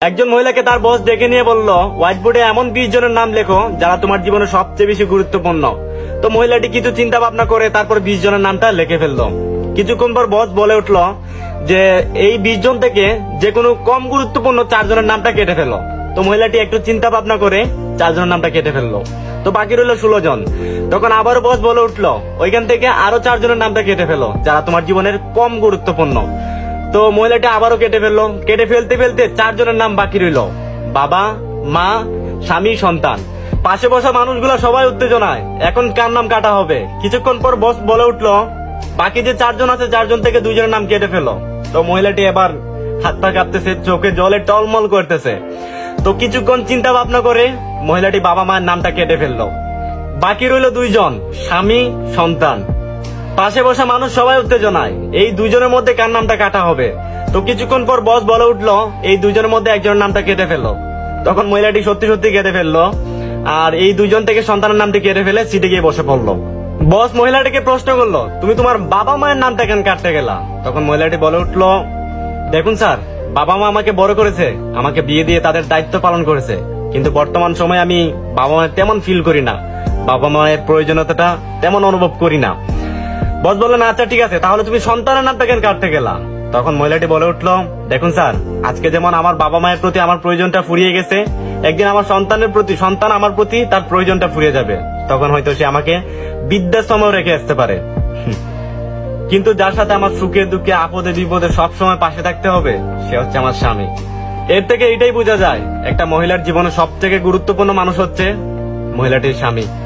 একজন মহিলাকে তার বস ডেকে নিয়ে বলল, হোয়াইট বোর্ডে এমন 20 জনের নাম লেখো যারা তোমার জীবনে সবচেয়ে বেশি গুরুত্বপূর্ণ। তো মহিলাটি কিছু চিন্তা ভাবনা করে তারপর 20 জনের নামটা লিখে ফেললো। কিছুক্ষণ পর বস বলে উঠল যে এই 20 জন থেকে যে কোনো কম গুরুত্বপূর্ণ 4 জনের নামটা কেটে ফেলো। তো মহিলাটি একটু চিন্তা ভাবনা করে 4 জনের নামটা কেটে ফেললো। তো বাকি রইল 16 জন। তখন আবারও বস বলে উঠলো, ওইখান থেকে আরো 4 জনের নামটা কেটে ফেলো যারা তোমার জীবনের কম গুরুত্বপূর্ণ। তো মহিলাটি আবারও কেটে ফেললো। কেটে ফেলতে ফেলতে 4 জনের নাম বাকি রইল, বাবা, মা, স্বামী, সন্তান। পাশে বসা মানুষগুলো সবাই উত্তেজনায়, এখন কার নাম কাটা হবে। কিছুক্ষণ পর বস বলে উঠলো, বাকি যে 4 জন আছে 4 জন থেকে 2 জনের নাম কেটে ফেলো। তো মহিলাটি এবার হাত পা কাঁপতেছে, চোখে জলে টলমল করতেছে। তো কিছুক্ষণ চিন্তা ভাবনা করে মহিলাটি বাবা মায়ের নামটা কেটে ফেললো। বাকি রইল 2 জন, স্বামী, সন্তান। পাশে বসা মানুষ সবাই উত্তেজনায়, এই 2 জনের মধ্যে কার নামটা কাটা হবে। তো কিছুক্ষণ পর বস বলে উঠলো, এই 2 জনের মধ্যে একজনের নামটা কেটে ফেললো। তখন মহিলাটি সত্যি সত্যি কেটে ফেললো, আর এই 2 জন থেকে সন্তানের নামটি কেটে ফেলে সিটে গিয়ে বসে পড়লো। বস মহিলাটিকে প্রশ্ন করলো, তুমি তোমার বাবা মায়ের নামটা কেন কাটতে গেলা? তখন মহিলাটি বলে উঠলো, দেখুন স্যার, বাবা মা আমাকে বড় করেছে, আমাকে বিয়ে দিয়ে তাদের দায়িত্ব পালন করেছে, কিন্তু বর্তমান সময়ে আমি বাবা মায়ের তেমন ফিল করি না, বাবা মায়ের প্রয়োজনীয়তাটা তেমন অনুভব করি না। বস বললেন, আচ্ছা ঠিক আছে, তাহলে তুমি সন্তানের নামটা কেন কাটতে গেলা? তখন মহিলাটি বলে উঠলো, দেখুন স্যার, আজকে যেমন আমার বাবা মায়ের প্রতি আমার প্রয়োজনটা ফুরিয়ে গেছে, একদিন আমার সন্তান আমার প্রতি তার প্রয়োজনটা ফুরিয়ে যাবে, তখন হয়তো সে আমাকে বৃদ্ধাশ্রমেও রেখে আসতে পারে। কিন্তু যার সাথে আমার সুখে দুঃখে আপদে বিপদে সবসময় পাশে থাকতে হবে, সে হচ্ছে আমার স্বামী। এর থেকে এটাই বোঝা যায় একটা মহিলার জীবনে সবথেকে গুরুত্বপূর্ণ মানুষ হচ্ছে মহিলাটির স্বামী।